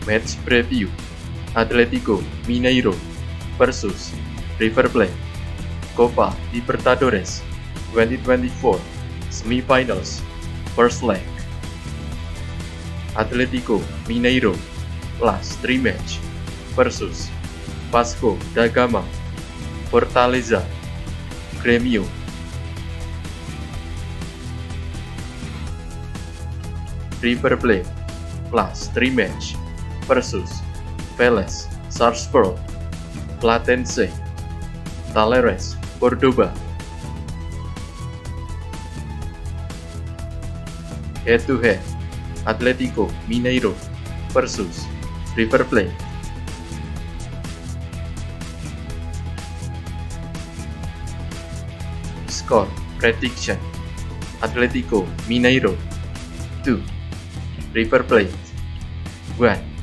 Match Preview Atletico Mineiro versus River Plate Copa Libertadores 2024 Semifinals First Leg. Atletico Mineiro last 3 match versus Vasco da Gama, Fortaleza, Grêmio. River Plate last 3 match versus Vélez Sarsfield, Platense, Talleres Cordoba. Head to head Atletico Mineiro versus River Plate. Score prediction: Atletico Mineiro 2, River Plate 1.